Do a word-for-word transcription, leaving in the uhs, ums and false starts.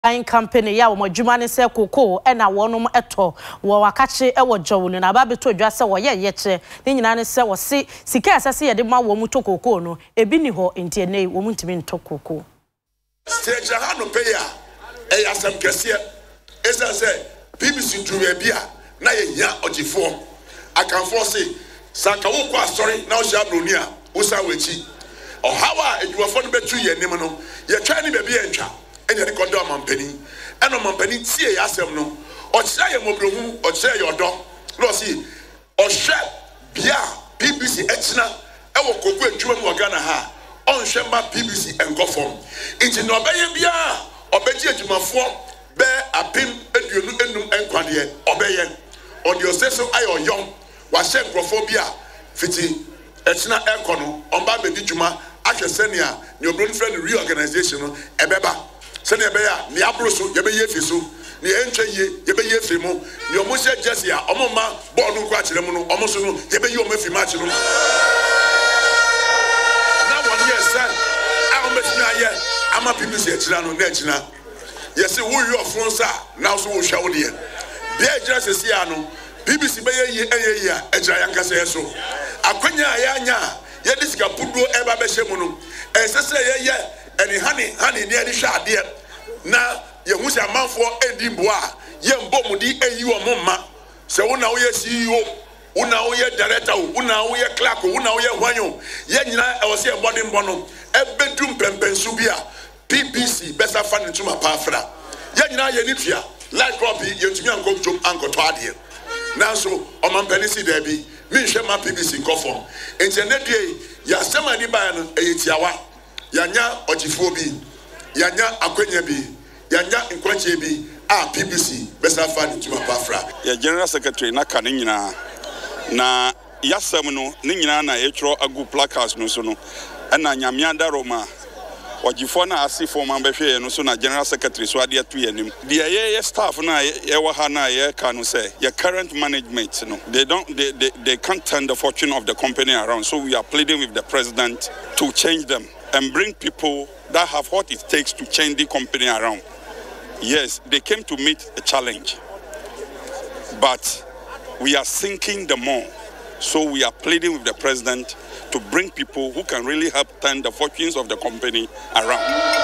Buying company ya wo adwuma ne se koko e na wonom eto wo wakache e wo jowo na ba beto adwa se wo ye ye che ne nyina ne se wo se sika asase ye de ma wo mu to koko no ebi ni ho enti ene wo mu ntimi nto koko stage ha no pay ya e ya sam kese esa se P B C duwe bia na ye nya ogifo akanfo se saka wo kwa sorry na o sha broni a wo sa wechi o hawa edwafo no betu ye nim no ye twa ni be bia ntwa enya ni kodo amampani eno mampani tie ya asem no o kira ye mobrohu o kira ye odo no si o hwe bia P B C echina e wo koku adwuma mu Ghana ha on hwe ma P B C enkofom inti no obeye bia obeji adwumafo be apim aduonu enum enkwade obeye odi oseso ayo yom wa hye nkrofo bia fiti echina ekono omba bedi dwuma ahwesenia ne obroni friend reorganization no ebeba sene be ya ni abroso ye be ye fiso ni entwe ye ye be ye fimu ni omo se jesi ya omo ma ball no kwa kire mu no omo so no ye be ye omo fi match no na one year son a omo timi aye ama P B C akira no na akira ye se wo yi ofonsa na so wo hwa wo de be akira sesi ya no P B C be ye ye eye ye akira yankasa ye so akwanya ya anya ye disika pudo e ba be hye mu no e sese ye ye eni hani hani ni edi hwa ade na ye hu se amanfo edi mbo a ye mbomudi eyi wo momma se wo na wo ye C E O wo na wo ye director wo na wo ye clerk wo na wo ye hwanyo ye nyina e wo se embodi mbo no ebedum pempensu bia P B C besa fa ne tuma pa afra ye nyina ye ni tua like crop ye ntumi anko jom anko to ade na so o mampani si da bi mi hwe ma P B C nkofom enti ne due ya sema ni ba no eyetiawa yanya ogifo bi yanya akwenya bi yanya nkwanche bi a P B C besa fa ni tuma pa afra ya general secretary na kan nyina na yasem no ne nyina na yetro agu placards no so no na nyamia daroma ogifo na asifo man behwe no so na general secretary so ade atu yanim de ye staff na ye wa ha na ye ka no say your current management no they don't they, they they can't turn the fortune of the company around, so we are pleading with the president to change them and bring people that have what it takes to change the company around. Yes, they came to meet a challenge, but we are sinking the more. So we are pleading with the president to bring people who can really help turn the fortunes of the company around.